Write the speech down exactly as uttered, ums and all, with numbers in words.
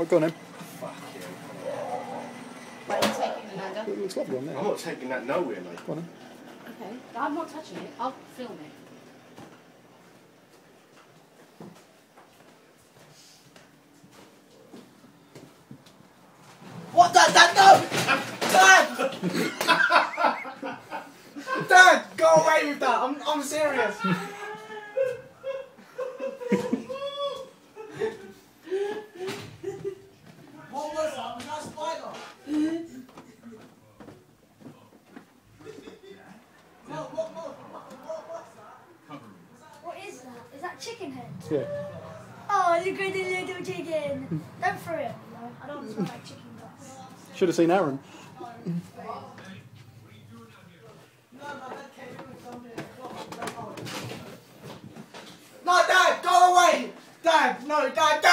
Right, go on then. Fuck you. Right, you're taking it, Nanda. It looks lovely on there. I'm not taking that nowhere, mate. Go on then. Okay. I'm not touching it. I'll film it. What? Dad, Dad, no! Dad! Dad, go away with that. I'm, I'm serious. What was that? Was that a spider? What, what, what, what, what's that? What is that? Is that chicken head? Yeah. Oh, look at the little chicken. Don't throw it. No, I don't want to smell like chicken guts. Should have seen Aaron. No, Dad, go away! Dad, no, Dad, Dad!